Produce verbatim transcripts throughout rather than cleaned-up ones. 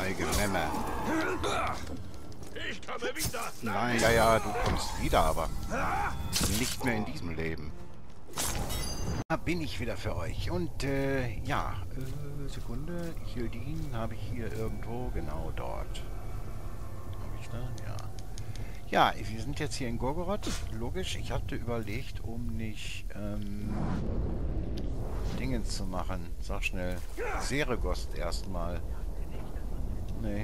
feige Memme. Ich komme wieder. Nein, ja, ja, du kommst wieder, aber nicht mehr in diesem Leben. Da bin ich wieder für euch. Und, äh, ja, äh, Sekunde. Hildin habe ich hier irgendwo, genau dort. Habe ich da? Ja. Ja, wir sind jetzt hier in Gorgoroth. Logisch, ich hatte überlegt, um nicht, ähm, Dingens zu machen. Sag schnell. Seregost erstmal. Nee.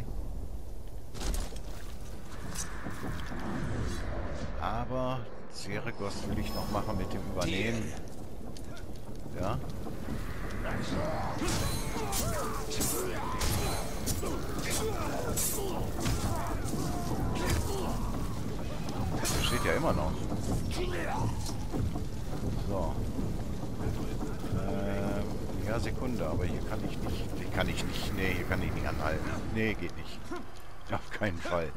Aber Seregost will ich noch machen mit dem Übernehmen. Ja. Das steht ja immer noch. So. Ähm, ja, Sekunde, aber hier kann ich nicht. Hier kann ich nicht. Nee, hier kann ich nicht anhalten. Nee, geht nicht. Auf keinen Fall.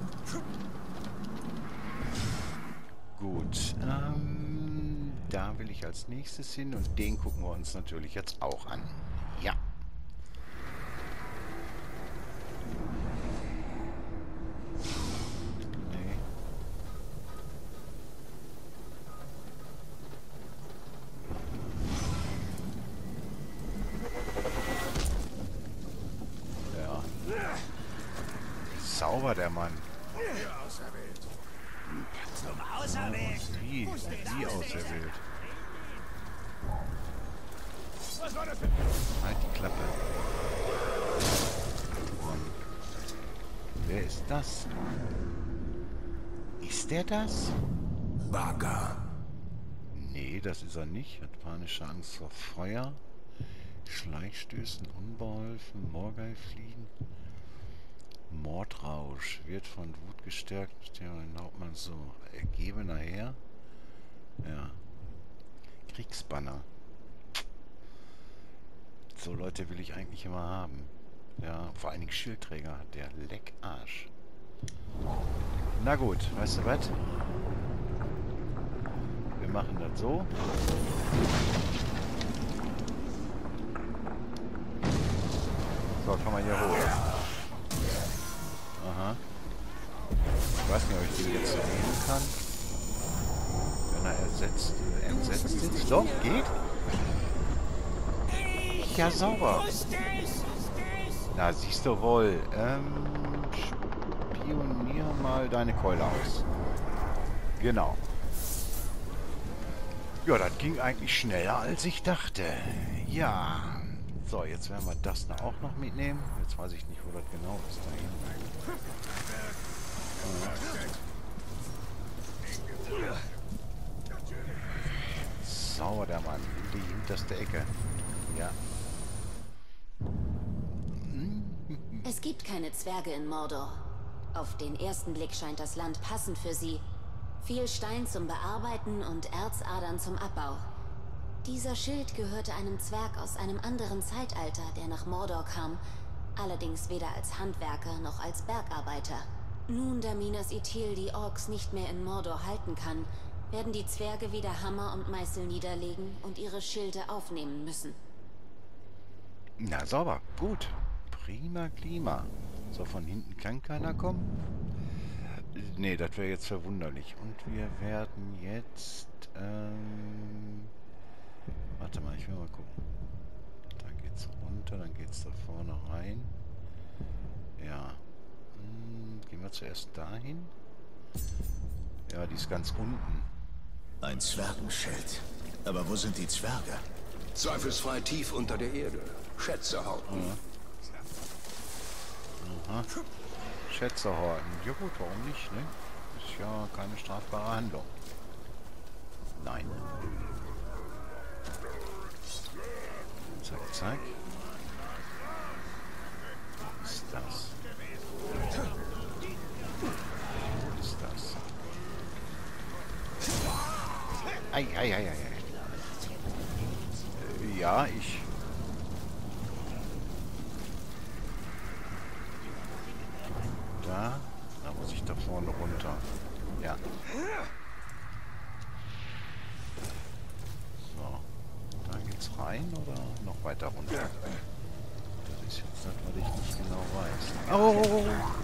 Gut. Ähm, da will ich als nächstes hin und den gucken wir uns natürlich jetzt auch an. Ja. Nee. Ja. Sauber, der Mann. Zum Auserwählt. Wie? Wie auserwählt? Was war das? Halt die Klappe. Mann. Wer ist das? Ist der das? Baga. Nee, das ist er nicht. Hat panische Angst vor Feuer. Schleichstößen unbeholfen. Morgai fliehen. Mordrausch. Wird von Wut gestärkt. Der Hauptmann so ergebener Herr. Ja. Kriegsbanner. So Leute will ich eigentlich immer haben. Ja, vor allen Dingen Schildträger hat der Leckarsch. Na gut, weißt du was? Wir machen das so. So, kann man hier hoch. Aha. Ich weiß nicht, ob ich die jetzt so nehmen kann. Wenn er ersetzt, äh, entsetzt ist. Doch, geht. Ja, sauber. Na, siehst du wohl. Ähm, spionier mal deine Keule aus. Genau. Ja, das ging eigentlich schneller, als ich dachte. Ja. So, jetzt werden wir das da auch noch mitnehmen. Jetzt weiß ich nicht, wo das genau ist. Da hinten. Sauer, der Mann. In die hinterste Ecke. Ja. Es gibt keine Zwerge in Mordor. Auf den ersten Blick scheint das Land passend für sie. Viel Stein zum Bearbeiten und Erzadern zum Abbau. Dieser Schild gehörte einem Zwerg aus einem anderen Zeitalter, der nach Mordor kam, allerdings weder als Handwerker noch als Bergarbeiter. Nun, da Minas Ithil die Orks nicht mehr in Mordor halten kann, werden die Zwerge wieder Hammer und Meißel niederlegen und ihre Schilde aufnehmen müssen. Na, sauber. Gut. Prima Klima. So, von hinten kann keiner kommen. Nee, das wäre jetzt verwunderlich. Und wir werden jetzt... Ähm, warte mal, ich will mal gucken. Da geht's runter, dann geht's da vorne rein. Ja. Hm, gehen wir zuerst dahin. Ja, die ist ganz unten. Ein Zwergenschild. Aber wo sind die Zwerge? Zweifelsfrei tief unter der Erde. Schätze horten. Ja. Aha. Schätze horten. Ja gut, warum nicht, ne? Ist ja keine strafbare Handlung. Nein. Zack, zack. Was ist das? Was ist das? Ei, ei, ei, ei, ei. Äh, ja, ich... Da, da muss ich da vorne runter. Ja. So. Da geht's rein oder noch weiter runter? Das ist jetzt das, was ich nicht genau weiß. Oh.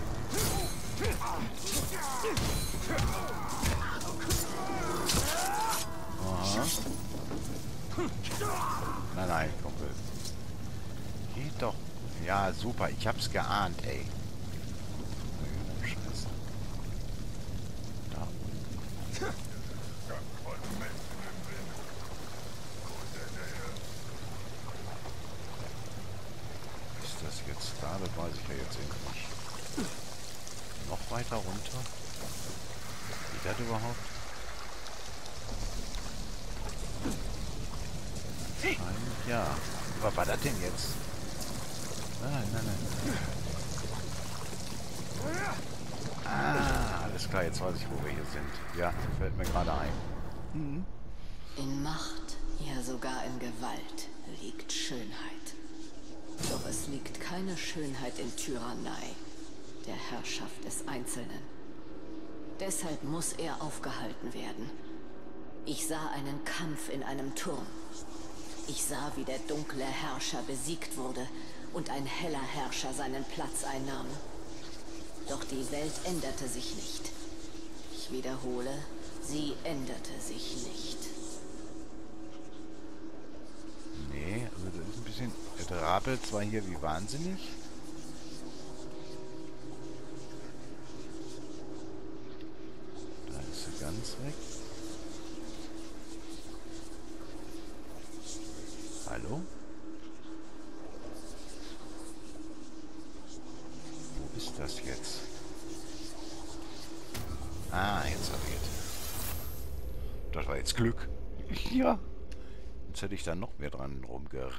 Aha. Nein, nein, Kumpel. Geht doch. Ja, super. Ich hab's geahnt, ey. Scheiße. Da unten. Ist das jetzt da? Das weiß ich ja jetzt irgendwie nicht. Noch weiter runter? Geht das überhaupt? Wahrscheinlich ja. Was war das denn jetzt? Nein, nein, nein. Ah, alles klar, jetzt weiß ich, wo wir hier sind. Ja, fällt mir gerade ein. Mhm. In Macht, ja sogar in Gewalt, liegt Schönheit. Doch es liegt keine Schönheit in Tyrannei, der Herrschaft des Einzelnen. Deshalb muss er aufgehalten werden. Ich sah einen Kampf in einem Turm. Ich sah, wie der dunkle Herrscher besiegt wurde und ein heller Herrscher seinen Platz einnahm. Doch die Welt änderte sich nicht. Ich wiederhole, sie änderte sich nicht. Nee, also das ist ein bisschen... Er rappelt zwar hier wie wahnsinnig. Da ist sie ganz weg. Hallo? Wo ist das jetzt? Ah, jetzt habe ich es. Das war jetzt Glück. Ja. Jetzt hätte ich da noch mehr dran rumgezottelt.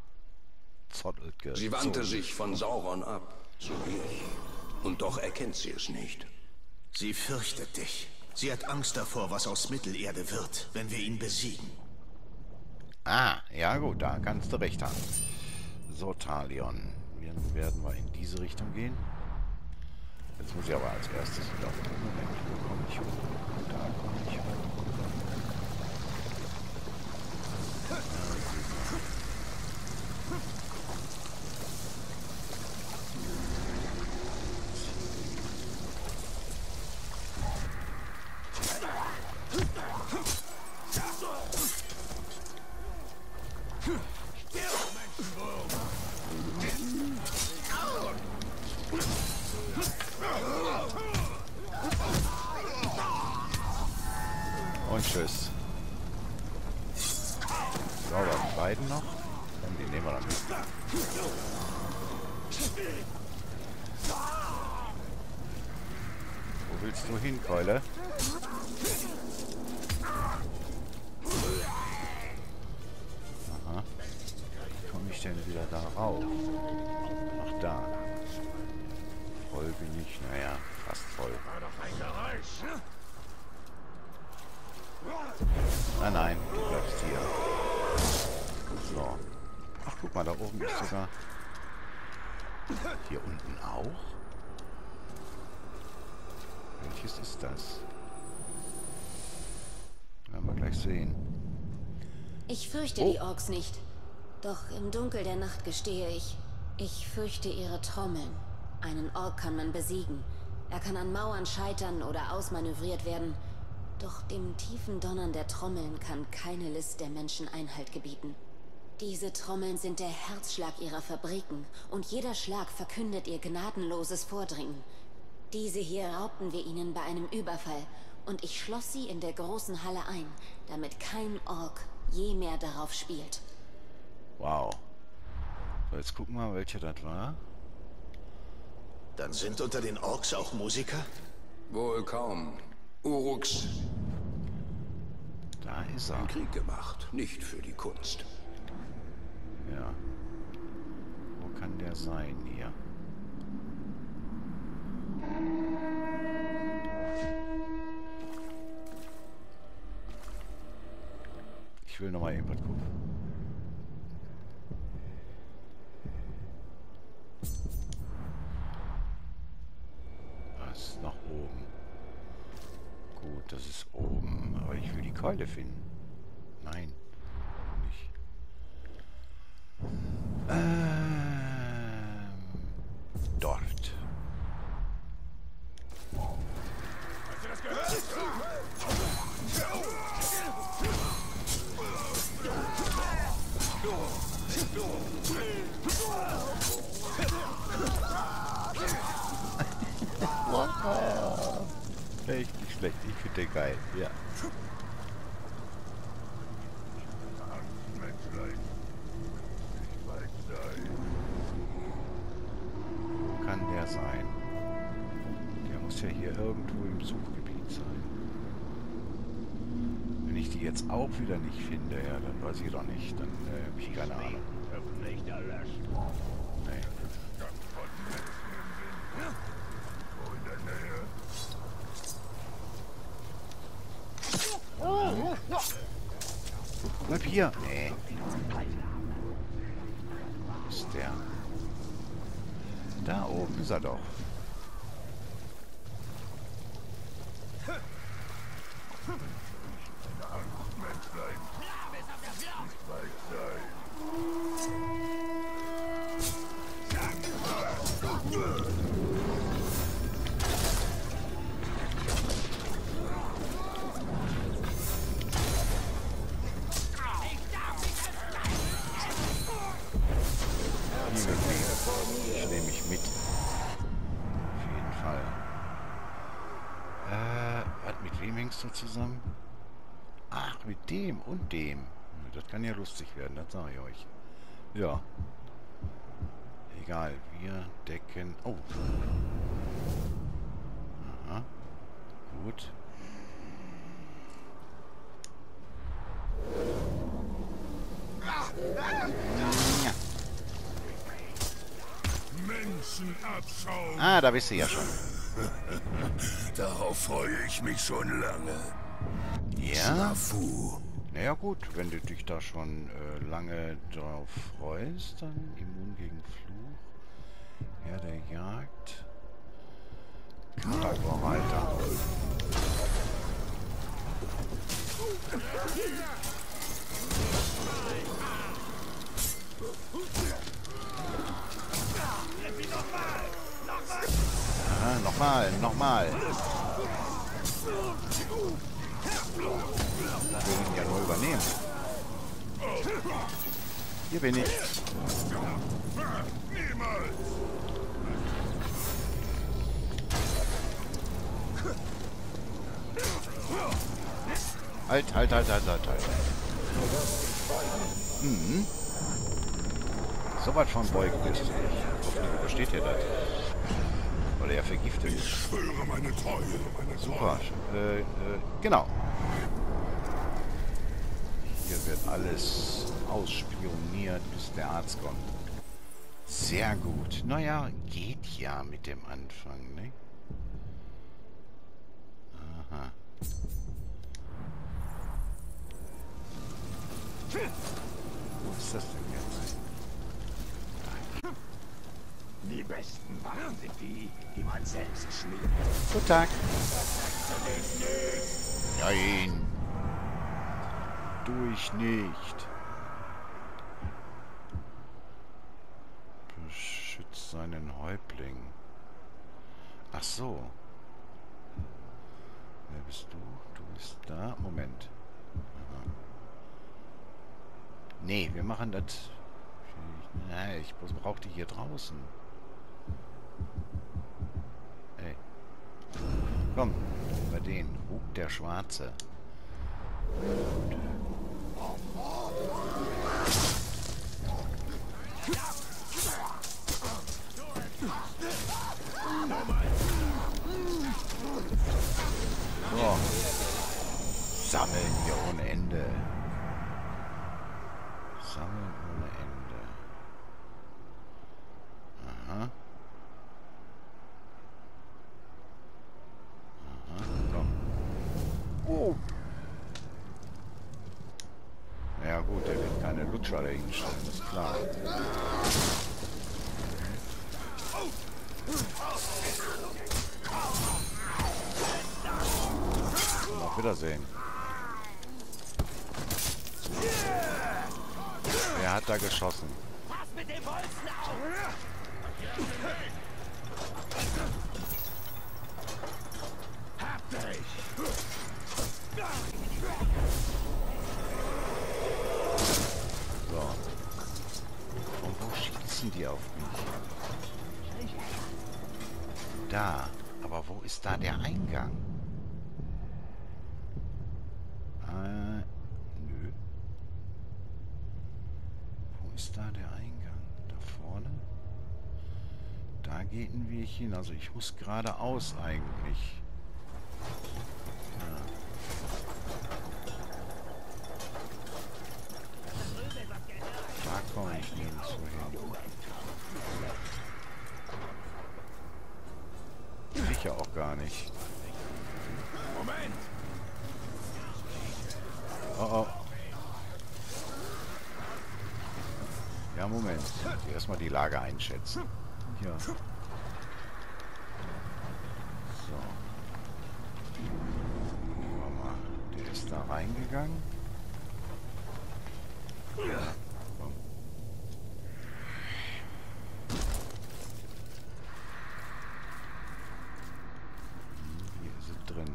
Sie wandte sich von Sauron ab, so wie ich. Und doch erkennt sie es nicht. Sie fürchtet dich. Sie hat Angst davor, was aus Mittelerde wird, wenn wir ihn besiegen. Ah, ja gut, da kannst du recht haben. So, Talion. Dann werden wir in diese Richtung gehen. Jetzt muss ich aber als erstes wieder... Moment, wo komme ich hoch? Da komme ich hoch. Und tschüss. So, da die beiden noch. Und die nehmen wir dann mit. Wo willst du hin, Keule? Aha. Wie komme ich denn wieder da rauf? Ach, da. Voll bin ich. Naja, fast voll. Nein, nein, du bleibst hier. So. Ach, guck mal, da oben ist sogar... Hier unten auch? Welches ist das? Werden wir gleich sehen. Ich fürchte Oh. die Orks nicht. Doch im Dunkel der Nacht gestehe ich, ich fürchte ihre Trommeln. Einen Ork kann man besiegen. Er kann an Mauern scheitern oder ausmanövriert werden. Doch dem tiefen Donnern der Trommeln kann keine List der Menschen Einhalt gebieten. Diese Trommeln sind der Herzschlag ihrer Fabriken und jeder Schlag verkündet ihr gnadenloses Vordringen. Diese hier raubten wir ihnen bei einem Überfall und ich schloss sie in der großen Halle ein, damit kein Ork je mehr darauf spielt. Wow. So, jetzt gucken wir mal, welcher das war. Dann sind unter den Orks auch Musiker? Wohl kaum. Uruks Da ist er. hat Krieg gemacht, nicht für die Kunst. Ja. Wo kann der sein hier? Ich will noch mal irgendwas gucken. Was nach oben? Gut, das ist oben. Aber ich will die Keule finden. Nein. Nicht. Ähm, dort. schlecht. Ich finde den geil. Ja. Wo kann der sein? Der muss ja hier irgendwo im Suchgebiet sein. Wenn ich die jetzt auch wieder nicht finde, ja, dann weiß ich doch nicht. Dann äh, habe ich keine Ahnung. Nee. Bleib hier. Nee. Wo ist der? Da oben ist er doch. Ich nehme mich mit. Auf jeden Fall. Äh, was mit wem hängst du zusammen? Ach, mit dem und dem. Das kann ja lustig werden, das sage ich euch. Ja. Egal, wir decken... Oh. Aha. Gut. Ja. Ah, da bist du ja schon. Darauf freue ich mich schon lange. Ja? Nafu. Naja gut, wenn du dich da schon äh, lange drauf freust, dann immun gegen Fluch. Herr der Jagd. Charakterreiter. Ah, nochmal, nochmal. Ich will ihn ja nur übernehmen. Hier bin ich. Halt, halt, halt, halt, halt, halt. Mhm. So weit von Beugen bist du nicht. Hoffentlich übersteht ihr das. Weil er ja vergiftet ist. Ich schwöre meine Treue, meine Super. Äh, äh, genau. Hier wird alles ausspioniert, bis der Arzt kommt. Sehr gut. Naja, geht ja mit dem Anfang, ne? Aha. Wo ist das denn jetzt? Die besten Waffen sind die, die man selbst schmiedet. Guten Tag. Nein. Durch nicht. Beschützt seinen Häuptling. Ach so. Wer bist du? Du bist da. Moment. Aha. Nee, wir machen das... Nein, ich brauche die hier draußen. Ey. Komm, bei denen. Hub der Schwarze. So. Sammeln hier ohne Ende. Sammeln ohne Ende. Aha. Aha, komm. Oh. Ja gut, der wird keine Lutscher da hinstellen, ist klar. Auf Wiedersehen. Wer hat da geschossen? So. Und wo schießen die auf mich? Da. Aber wo ist da der Eingang? Äh, nö. Wo ist da der Eingang? Da vorne? Da geht ein Weg hin. Also ich muss geradeaus eigentlich. Ja. Da komme ich nirgendwo hin. Sicher auch gar nicht. Moment! Oh oh. Ja, Moment. Erstmal die Lage einschätzen. Ja. So. Gucken wir mal. Der ist da reingegangen. Ja. Komm. Hier ist es drin.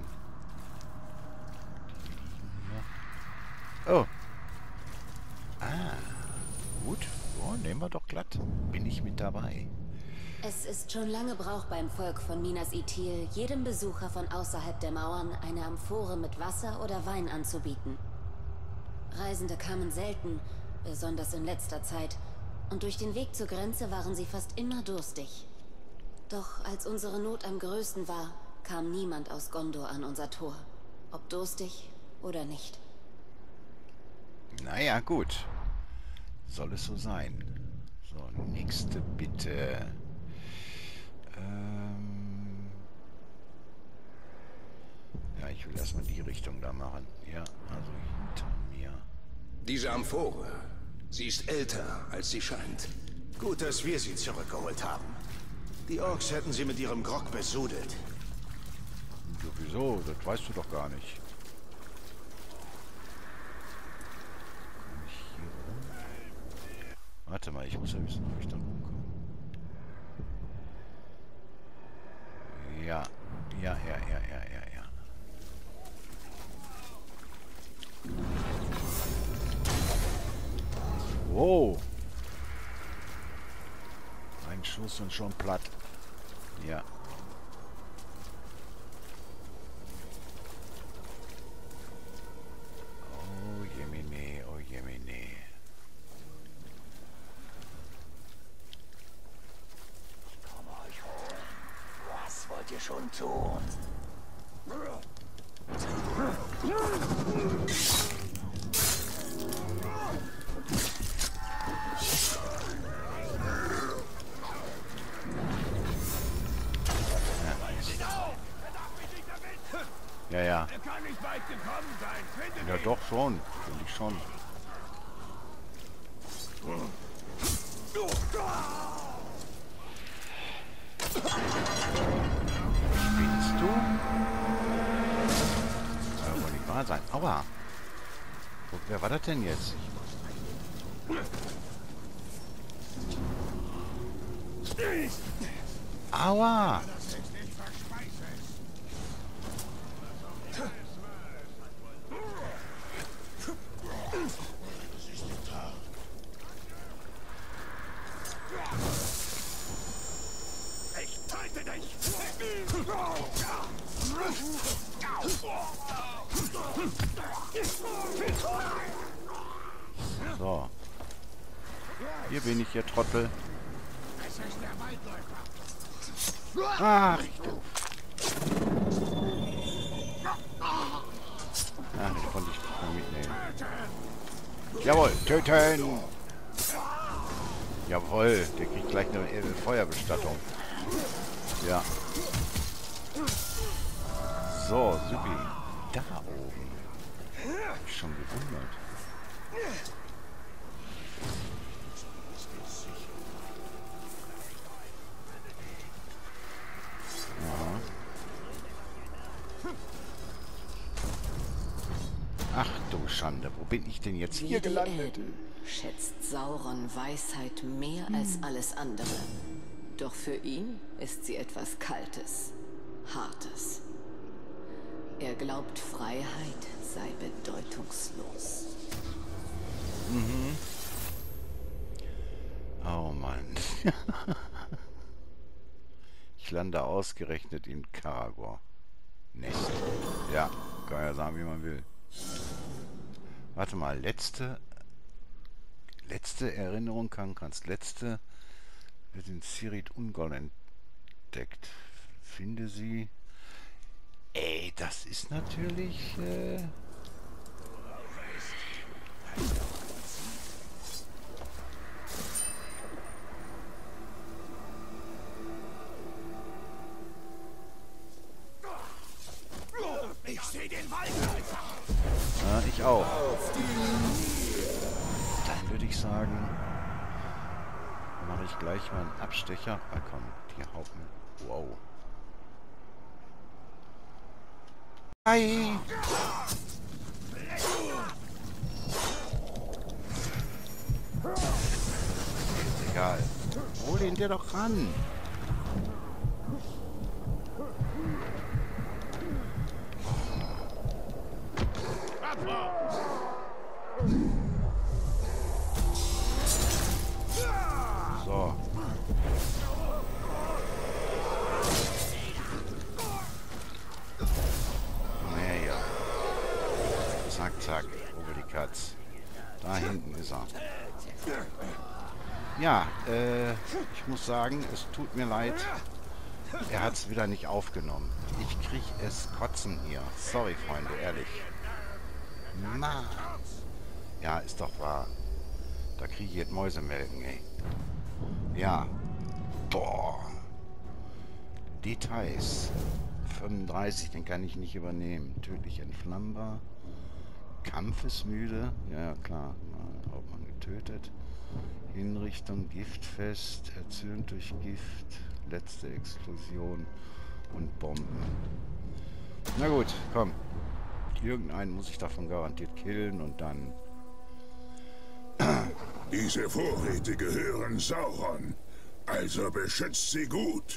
Die liegen hier. Oh. Ah. Gut. Oh, nehmen wir doch glatt. Bin ich mit dabei. Es ist schon lange Brauch beim Volk von Minas Ithil, jedem Besucher von außerhalb der Mauern eine Amphore mit Wasser oder Wein anzubieten. Reisende kamen selten, besonders in letzter Zeit, und durch den Weg zur Grenze waren sie fast immer durstig. Doch als unsere Not am größten war, kam niemand aus Gondor an unser Tor, ob durstig oder nicht. Naja, gut. Soll es so sein. So, nächste Bitte. Ähm ja, ich will erstmal die Richtung da machen. Ja, also hinter mir. Diese Amphore, sie ist älter, als sie scheint. Gut, dass wir sie zurückgeholt haben. Die Orks hätten sie mit ihrem Grog besudelt. Ja, wieso? Das weißt du doch gar nicht. Komm ich hier rum? Warte mal, ich muss ja wissen, ob ich da rumkomme. Ja, ja, ja, ja, ja, ja, ja. Wow. Ein Schuss und schon platt. Ja. Oh jemine, oh jemine. Komm euch holen. Was wollt ihr schon tun? Ja, ja. Er kann nicht weit gekommen sein. Findet Ja, ihn. doch schon. Finde ich schon. Spinnst du? Das soll wohl nicht wahr sein. Aua. Wo, wer war das denn jetzt? Aua. Ich töte dich! So. Hier bin ich, ihr Trottel. Es ist der Waldläufer. Ach, ich doof. Ach, den konnte ich nicht mehr mitnehmen. Jawohl, töten! Jawohl, der kriegt gleich eine äh, Feuerbestattung. Ja. So, supi. Da oben. Hab ich schon gewundert. Ja. Ach du Schande, wo bin ich denn jetzt hier Wie die gelandet? Elben schätzt Sauron Weisheit mehr als alles andere. Doch für ihn ist sie etwas Kaltes, Hartes. Er glaubt, Freiheit sei bedeutungslos. Mhm. Oh Mann. Ich lande ausgerechnet in Karagor. Nest. Ja, kann ja sagen, wie man will. Warte mal, letzte... Letzte Erinnerung, Kankans letzte wird in Sirit Ungol entdeckt. Finde sie... Ey, das ist natürlich... Äh Ich sehe den Wald. ja, ich auch. Dann würde ich sagen, mache ich gleich mal einen Abstecher. Ah komm, die haut mir. Wow. Hi! Ist egal. Hol ihn dir doch ran! So. Nee, ja. Zack, zack. Over die Katz. Da hinten ist er. Ja, äh, ich muss sagen, es tut mir leid. Er hat es wieder nicht aufgenommen. Ich krieg es kotzen hier. Sorry, Freunde, ehrlich. Mann. Ja, ist doch wahr. Da kriege ich jetzt Mäusemelken, ey. Ja. Boah. Details. fünfunddreißig, den kann ich nicht übernehmen. Tödlich entflammbar. Kampfesmüde. Ja, ja, klar. Hauptmann getötet. Hinrichtung, giftfest. Erzürnt durch Gift. Letzte Explosion. Und Bomben. Na gut, komm. Irgendeinen muss ich davon garantiert killen und dann... Diese Vorräte gehören Sauron. Also beschützt sie gut.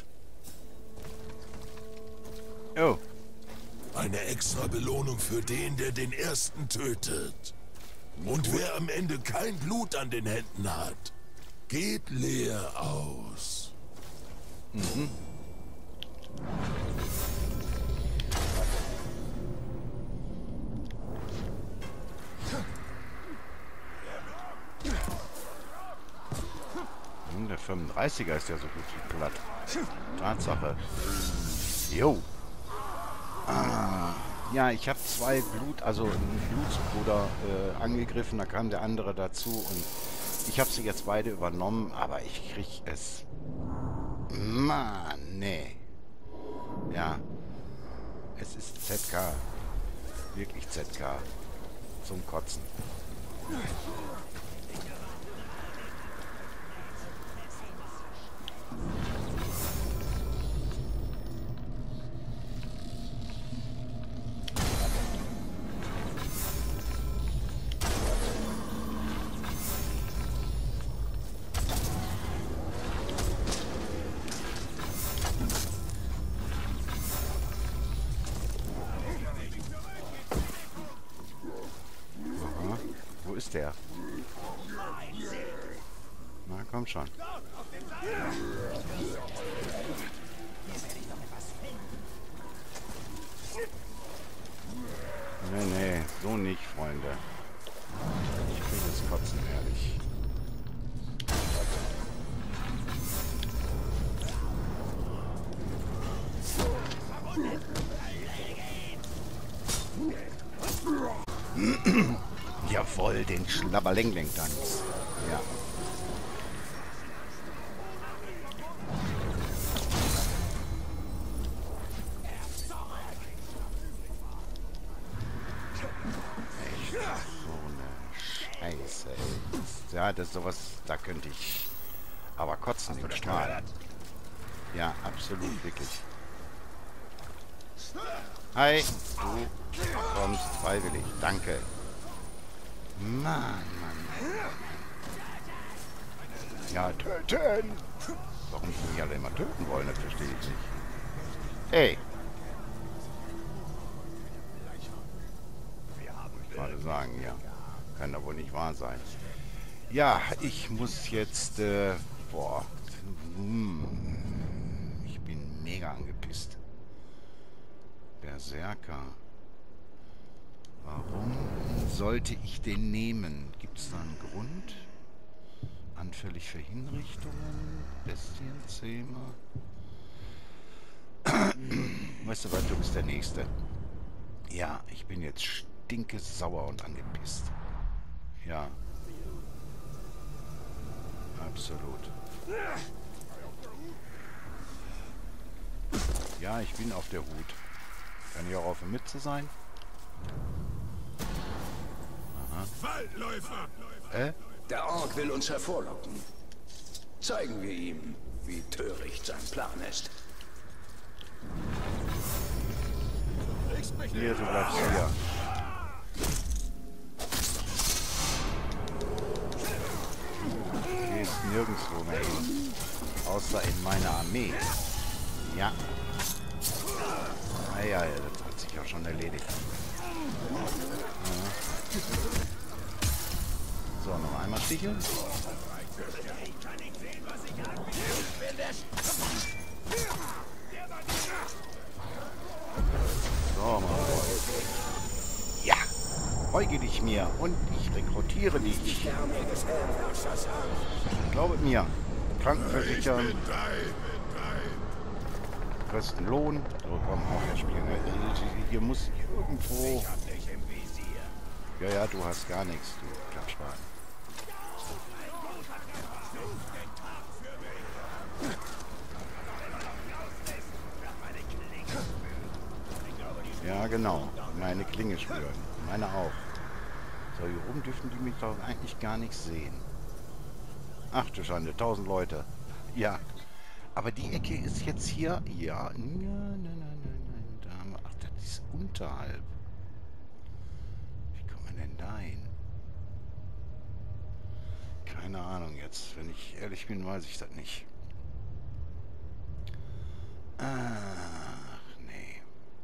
Oh. Eine extra Belohnung für den, der den ersten tötet. Und wer am Ende kein Blut an den Händen hat, geht leer aus. Mhm. Hm, der fünfunddreißiger ist ja so gut wie platt. Tatsache. Jo. Ah, ja, ich habe zwei Blut, also einen Blutsbruder äh, angegriffen, da kam der andere dazu und ich habe sie jetzt beide übernommen, aber ich krieg es... Mann, nee. Ja. Es ist Z K. Wirklich Z K. Zum Kotzen. Ist der? Na, komm schon. Nee, nee, so nicht, Freunde. Ich krieg das Kotzen, ehrlich. Jawohl, den Schlabberlengling-Tanz. Ja. Echt so eine Scheiße, ey. Ja, das ist sowas, da könnte ich aber kotzen im Strahl. Ja, absolut, wirklich. Hi, du kommst freiwillig. Danke. Mann, Mann. Ja, töten! Warum die mich alle immer töten wollen, das verstehe ich nicht. Hey! Ich gerade sagen, ja. Kann doch wohl nicht wahr sein. Ja, ich muss jetzt, äh, boah. Ich bin mega angepisst. Berserker. Warum sollte ich den nehmen? Gibt es da einen Grund? Anfällig für Hinrichtungen? Bestienzähmer? Weißt du was, du bist der Nächste. Ja, ich bin jetzt stinke sauer und angepisst. Ja. Absolut. Ja, ich bin auf der Hut. Kann ich auch auf der Mütze sein? Aha. Waldläufer! Äh? Der Ork will uns hervorlocken. Zeigen wir ihm, wie töricht sein Plan ist. Hier, du bleibst hier. Du gehst nirgendwo mehr hin. Außer in meiner Armee. Ja. Ah ja, das hat sich auch schon erledigt. Ja. So, noch einmal sticheln. So, mal Freund. Ja, beuge dich mir und ich rekrutiere dich. Glaube mir, Krankenversichern, besten Lohn. So, komm, auch hier spielen. Hier muss irgendwo... Ja, ja, du hast gar nichts, du Klatschwagen. Ja, genau. Meine Klinge spüren. Meine auch. So, hier oben dürften die mich doch eigentlich gar nicht sehen. Ach du Schande, tausend Leute. Ja. Aber die Ecke ist jetzt hier... Ja, nein, nein, nein, nein, da haben wir... Ach, das ist unterhalb. Wie kommt man denn da hin? Keine Ahnung jetzt. Wenn ich ehrlich bin, weiß ich das nicht. Ach, nee.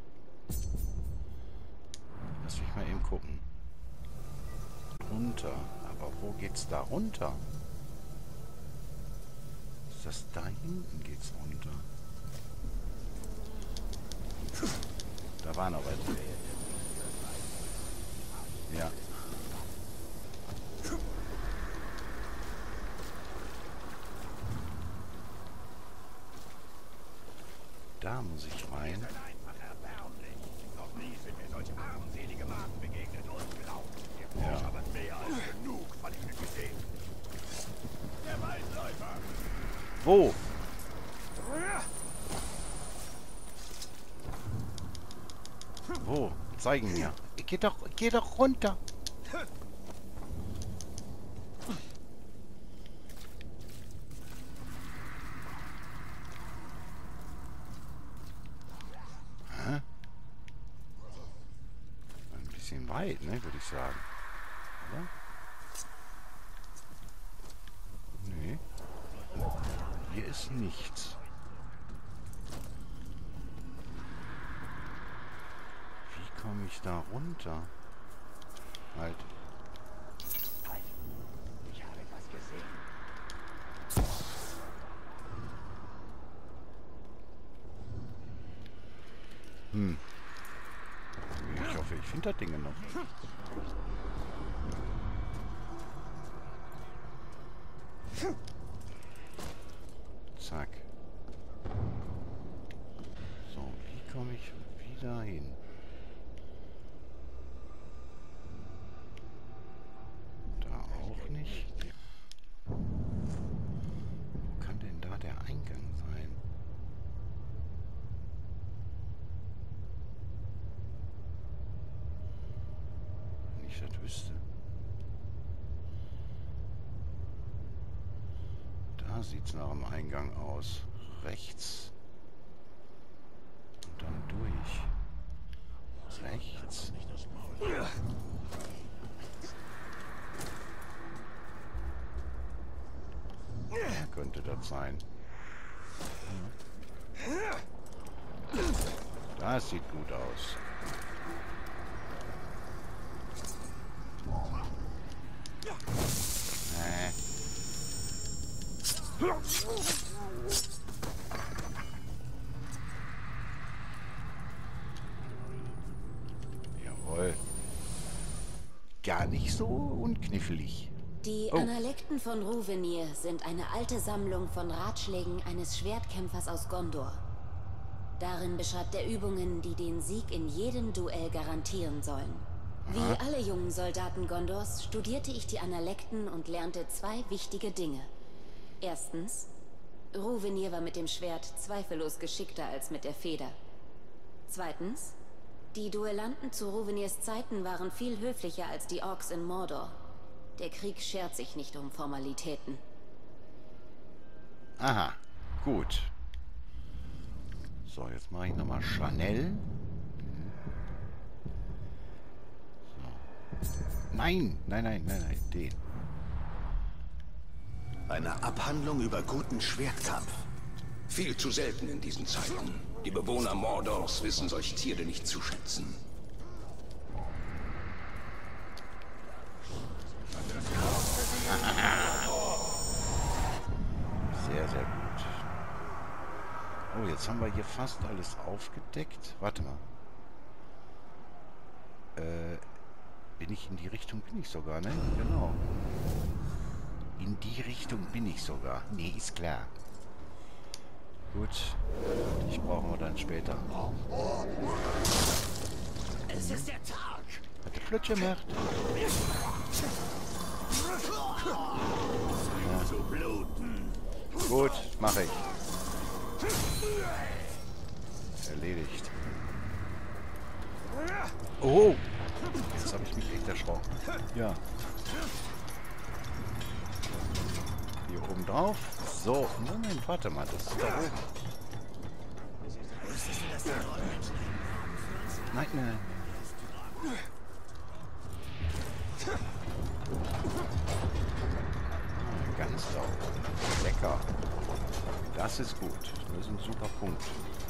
Lass mich mal eben gucken. Runter. Aber wo geht's da runter? Ist das da hinten geht's runter? Da war noch etwas. Ja. Da muss ich rein. Ja. Wo? Wo? Zeigen mir. Geh doch, geh doch runter. Hä? Ein bisschen weit, ne, würde ich sagen. Oder? Nee. Hier ist nichts. Wie komme ich da runter? Halt. Ich habe etwas gesehen. Hm. Ich hoffe, ich finde das Ding noch. Zack. So, wie komme ich wieder hin? Da auch nicht. Wo kann denn da der Eingang sein? Wenn ich das wüsste. Da sieht es nach dem Eingang aus. Rechts. Und dann durch. Rechts. Ja, könnte das sein. Das sieht gut aus. Nee. Jawohl. gar nicht so unknifflig. Die Oh. Analekten von Ruvenier sind eine alte Sammlung von Ratschlägen eines Schwertkämpfers aus Gondor. Darin beschreibt er Übungen, die den Sieg in jedem Duell garantieren sollen. Wie alle jungen Soldaten Gondors studierte ich die Analekten und lernte zwei wichtige Dinge. Erstens, Ruvenier war mit dem Schwert zweifellos geschickter als mit der Feder. Zweitens, die Duellanten zu Ruveniers Zeiten waren viel höflicher als die Orks in Mordor. Der Krieg schert sich nicht um Formalitäten. Aha, gut. So, jetzt mache ich nochmal Chanel. So. Nein, nein, nein, nein, nein, den. Eine Abhandlung über guten Schwertkampf. Viel zu selten in diesen Zeiten. Die Bewohner Mordors wissen solche Tiere nicht zu schätzen. Sehr, sehr gut. Oh, jetzt haben wir hier fast alles aufgedeckt. Warte mal. Äh, bin ich in die Richtung? Bin ich sogar, ne? Genau. In die Richtung bin ich sogar. Nee, ist klar. Gut. Ich brauchen wir dann später. Es ist der Tag. Hat der Flötchen gemacht. Ja. Zu bluten. Gut, mache ich. Erledigt. Oh! Jetzt habe ich mich echt erschrocken. Ja. Hier oben drauf. So, Moment, warte mal, das ist da oben. Nein, nein. Ganz sauber. Lecker. Das ist gut. Das ist ein super Punkt.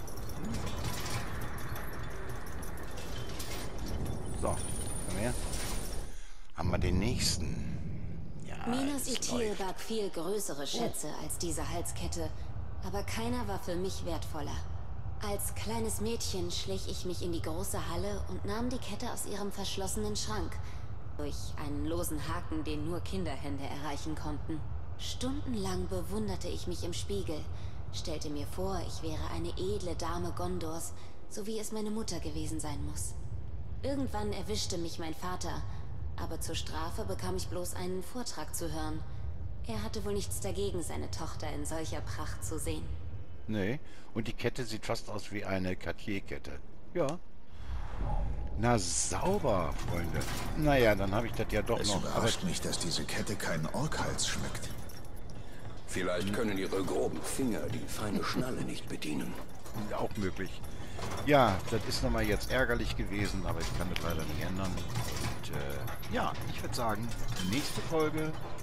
So, komm her. Haben wir den nächsten. Ja, Minas es Ithil läuft. barg viel größere Schätze als diese Halskette, aber keiner war für mich wertvoller. Als kleines Mädchen schlich ich mich in die große Halle und nahm die Kette aus ihrem verschlossenen Schrank, durch einen losen Haken, den nur Kinderhände erreichen konnten. Stundenlang bewunderte ich mich im Spiegel, stellte mir vor, ich wäre eine edle Dame Gondors, so wie es meine Mutter gewesen sein muss. Irgendwann erwischte mich mein Vater, aber zur Strafe bekam ich bloß einen Vortrag zu hören. Er hatte wohl nichts dagegen, seine Tochter in solcher Pracht zu sehen. Nee, und die Kette sieht fast aus wie eine Cartier-Kette. Ja. Na sauber, Freunde. Naja, dann habe ich das ja doch Es noch. überrascht mich, dass diese Kette keinen Orkhals schmeckt. Vielleicht können ihre groben Finger die feine Schnalle nicht bedienen. Aber auch möglich. Ja, das ist nochmal jetzt ärgerlich gewesen, aber ich kann das leider nicht ändern. Und äh, ja, ich würde sagen, nächste Folge